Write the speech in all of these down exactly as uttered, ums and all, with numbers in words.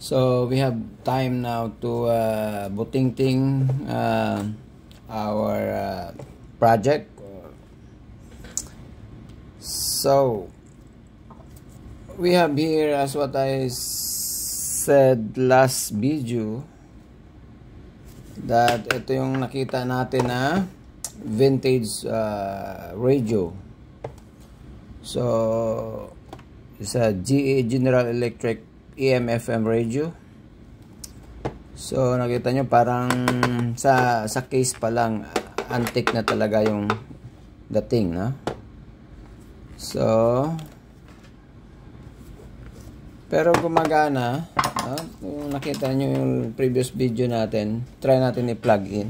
So we have time now to uh, butingting uh, our uh, project. So we have here, as what I said last video, that ito yung nakita natin na vintage uh, radio. So it's a G E General Electric A M F M radio. So nakita nyo parang sa sa case pa lang antique na talaga yung dating, no? So pero gumagana, no? Kung nakita nyo yung previous video natin, try natin i-plug in.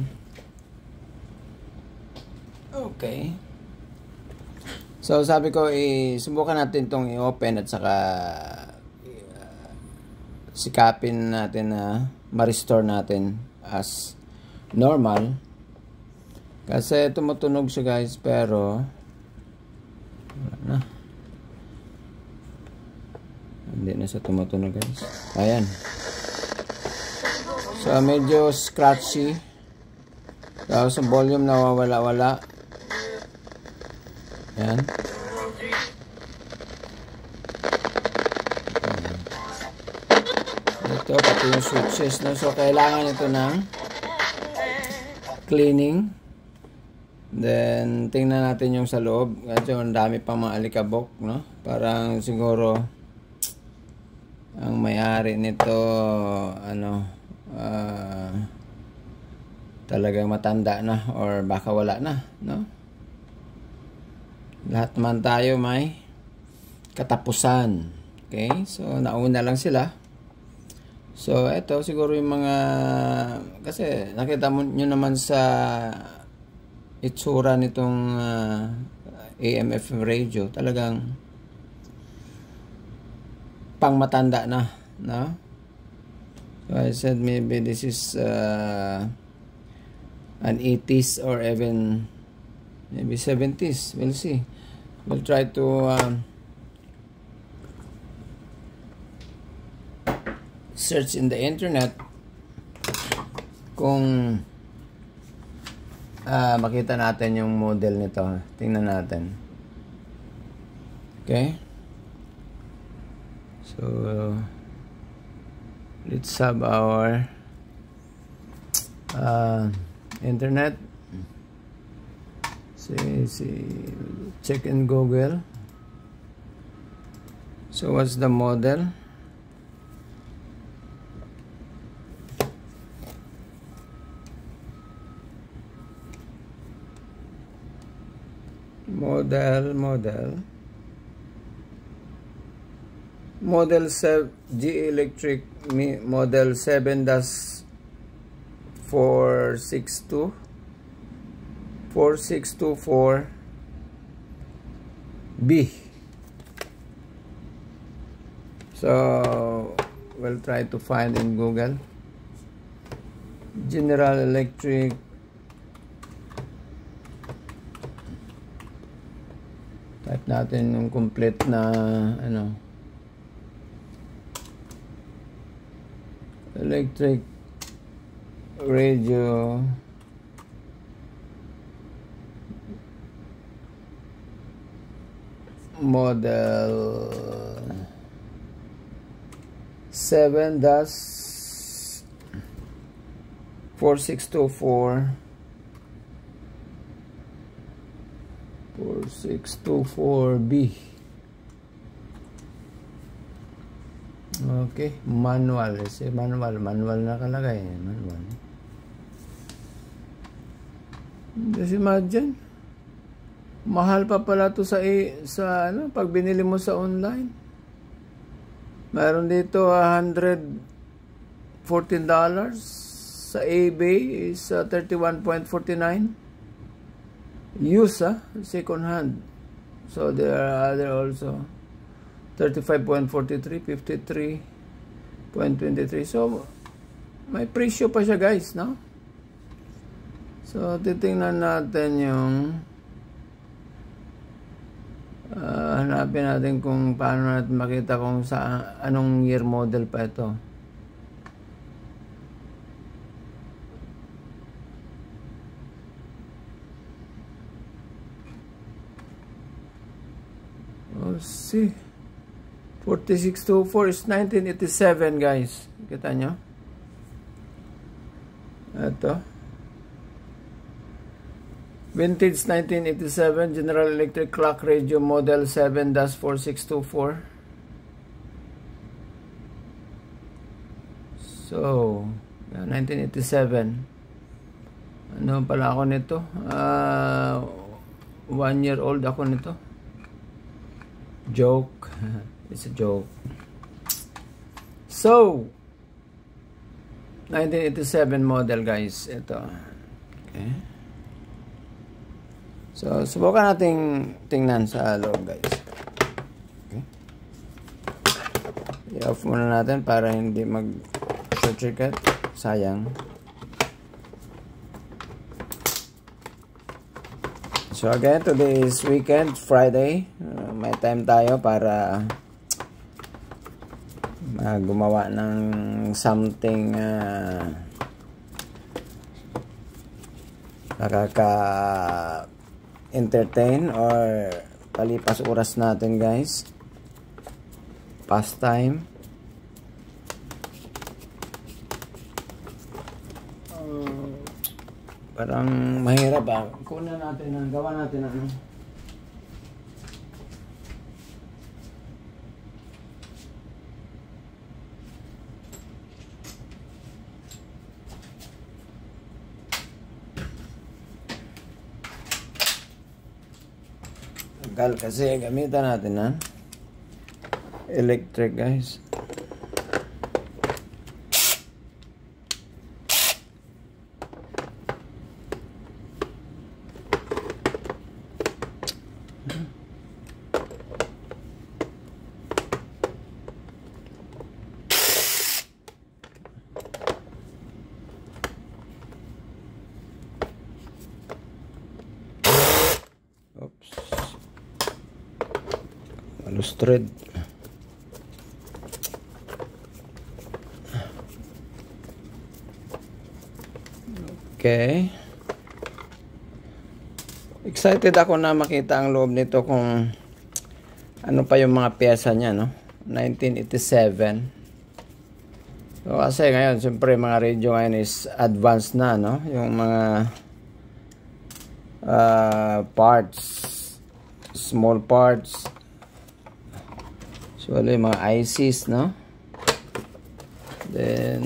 Okay. So sabi ko, i-subukan natin itong i-open at saka uh, sikapin natin na ma-restore natin as normal. Kasi tumutunog siya, guys, pero wala na. Hindi na siya tumutunog, guys. Ayan. So medyo scratchy. Tapos ang volume nawawala-wala. Ayan. Ito, pati yung switches, no? So kailangan ito ng cleaning. Then tingnan natin yung sa loob. Kasi ang dami pang mga alikabok, no? Parang siguro ang may-ari nito ano uh, talagang matanda na or baka wala na, no? Lahat man tayo may katapusan. Okay? So nauna lang sila. So eto siguro yung mga, kasi nakita mo nyo naman sa itsura nitong uh, A M F M radio, talagang pang matanda na, no? So I said maybe this is uh, an eighties or even maybe seventies. We'll see. We'll try to um, search in the internet kung uh, makita natin yung model nito. Tingnan natin. Okay. So let's have our uh, internet. See, see, check in Google. So what's the model? Model, model. Model G E Electric model seven dash four six two. four six two four B. So we'll try to find in Google General Electric type natin yung complete na ano electric radio model seven dash four six two four four six two four B. Okay, manual. Kasi manual, manual nakalagay, manual. Just imagine, mahal pa pala to sa sa ano pag binili mo sa online. Mayroon dito one hundred fourteen dollars, sa eBay is uh, thirty-one point four nine. Used, ah, second hand. So there are other also thirty-five point four three, fifty-three point two three. So may presyo pa siya, guys, no? So titingnan natin yung uh, hanapin natin kung paano natin makita kung sa anong year model pa ito. We'll see. forty-six oh four is nineteen eighty-seven, guys. Kita nyo? Ito. Vintage nineteen eighty-seven General Electric Clock Radio Model seven dash forty-six twenty-four. So, nineteen eighty-seven. Ano pala ako nito? Uh, one year old ako nito. Joke. It's a joke. So, nineteen eighty-seven model, guys. Ito. Okay. So, subukan nating tingnan sa loob, guys. Okay. I-off muna natin para hindi mag-short circuit. Sayang. So, again, today is weekend, Friday. Uh, may time tayo para uh, gumawa ng something uh, nakaka entertain or palipas oras natin, guys. Pastime. Uh, parang mahirap ba? Kunan natin ang gawa natin ano. Tagal kasi gamitan natin na electric, guys. Oops. Thread. Okay. Excited ako na makita ang loob nito kung ano pa yung mga pyesa niya, no? nineteen eighty-seven. So, kasi ngayon, siyempre mga radio ngayon is advanced na, no? Yung mga uh, parts, small parts. So, wala yung mga I Cs, no? Then,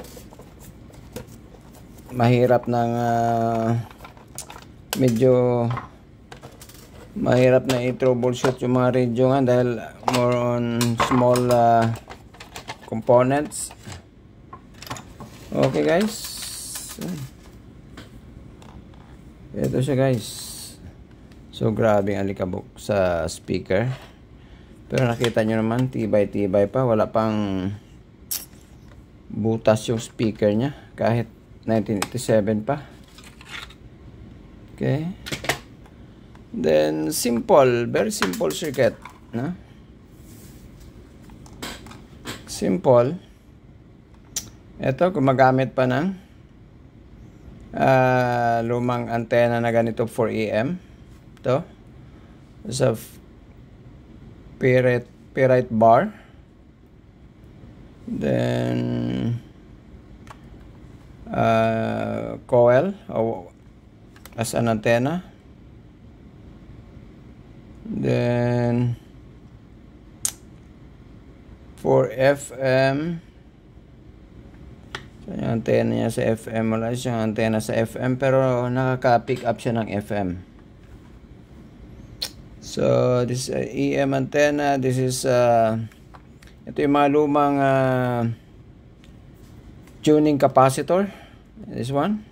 mahirap ng uh, medyo mahirap na i-troubleshoot yung mga radio nga dahil more on small uh, components. Okay, guys. Ito siya, guys. So, grabe ang alikabok sa speaker. Pero nakita nyo naman, tibay-tibay pa. Wala pang butas yung speaker nya. Kahit nineteen eighty-seven pa. Okay. Then, simple. Very simple circuit. No? Simple. Ito, gumagamit pa ng uh, lumang antena na ganito four A M. Ito. Sa Ferrite, ferrite bar. Then uh, coil oh, as an antenna. Then for F M, so yung antenna niya sa F M, wala siyang antenna sa F M pero nakaka-pick up siya ng F M. So, this is uh, E M antenna. This is, uh, ito yung mga lumang uh, tuning capacitor. This one.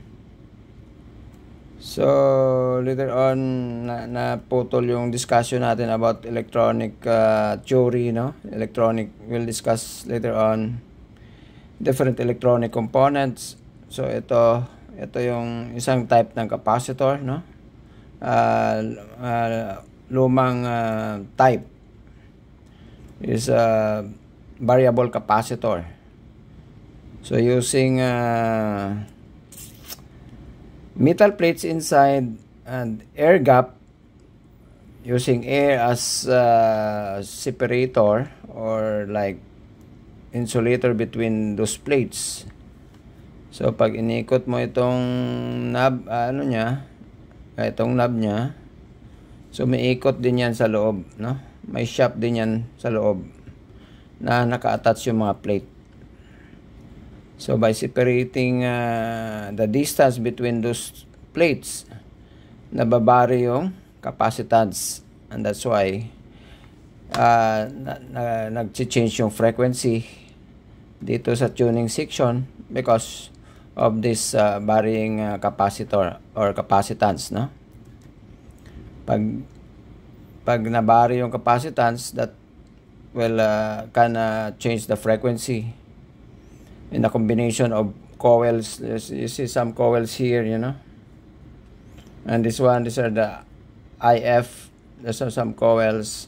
So, later on, na, na putol yung discussion natin about electronic uh, theory, no? Electronic, we'll discuss later on different electronic components. So, ito, ito yung isang type ng capacitor, no? Uh, uh, lumang uh, type is a variable capacitor. So using uh, metal plates inside and air gap using air as uh, separator or like insulator between those plates. So pag inikot mo itong knob, uh, ano niya, itong knob niya, so may ikot din yan sa loob, no? May shaft din yan sa loob na naka-attach yung mga plate. So by separating uh, the distance between those plates, nababari yung capacitance, and that's why uh, na, na, nag-change yung frequency dito sa tuning section because of this uh, varying uh, capacitor or capacitance, no? Pag pag nabari yung capacitance, that will uh, can uh, change the frequency in a combination of coils. You see some coils here, you know, and this one, these are the I F. These are some coils.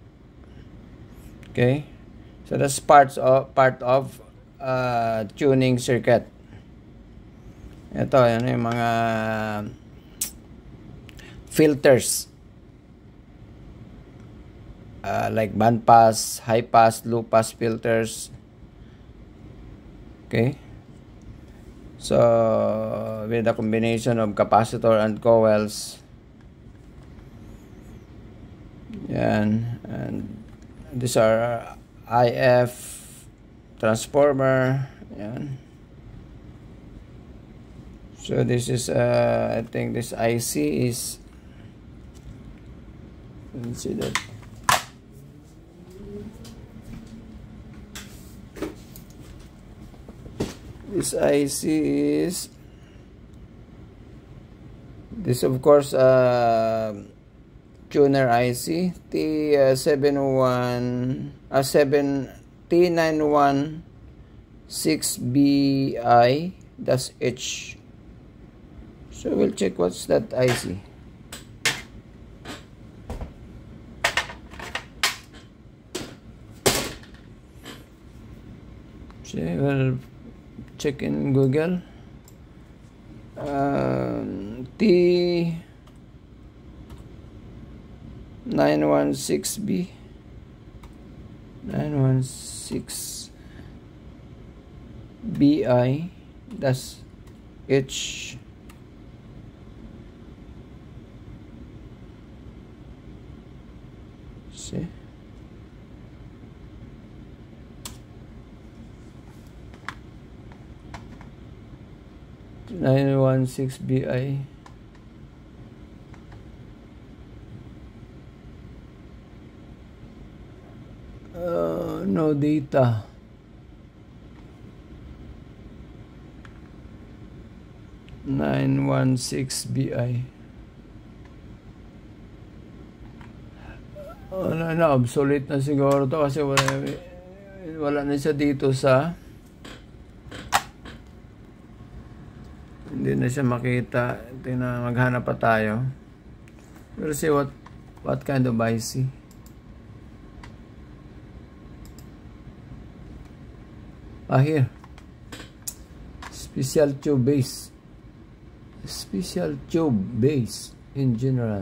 Okay, so that's parts of part of uh, tuning circuit. Ito, yan yung mga filters. Uh, like band pass, high pass, low pass filters. Okay. So, with a combination of capacitor and coils. Yan. And these are I F transformer. Yan. So this is, uh, I think this I C is, let's see that. This I C is, this of course, uh, tuner I C, T seven oh one, uh, seven, T nine one six B I, that's H. So we'll check what's that I C. So we'll check in Google. Um, T nine one six B, nine one six B I, that's H. See? nine one six B I. Uh, no data. nine one six B I. Wala na, obsolete na siguro to kasi wala, wala na siya dito sa, hindi na siya makita. Tingnan, maghanap pa tayo. We'll see what what kind of I C. Ah, here. Special tube base. Special tube base in general.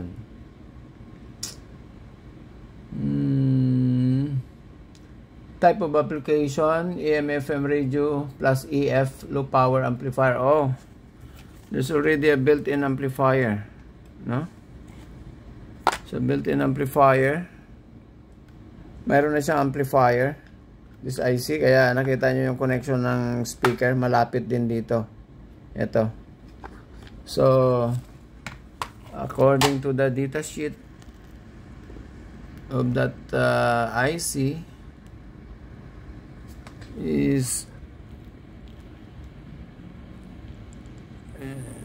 Mm. Type of application, A M F M radio plus E F low power amplifier. Oh, there's already a built-in amplifier, no? So built-in amplifier, mayroon na siyang amplifier, this I C, kaya nakita nyo yung connection ng speaker, malapit din dito. Ito. So according to the data sheet of that uh, I C is uh,